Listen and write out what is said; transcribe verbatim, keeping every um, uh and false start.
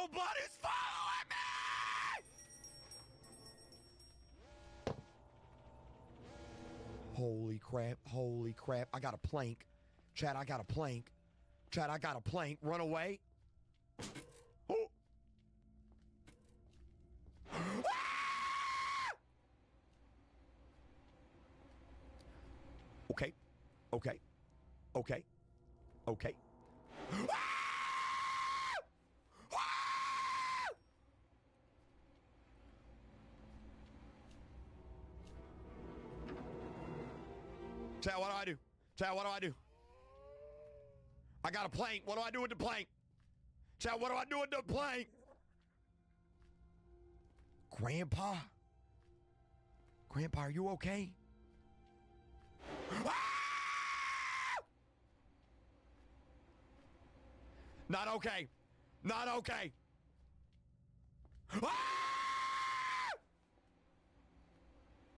Nobody's following me! Holy crap, holy crap. I got a plank. Chad, I got a plank. Chad, I got a plank. Run away. Oh. Ah! Okay. Okay. Okay. Okay. Ah! Ah! Chad, what do I do? Chad, what do I do? I got a plank. What do I do with the plank? Chad, what do I do with the plank? Grandpa? Grandpa, are you okay? Ah! Not okay. Not okay.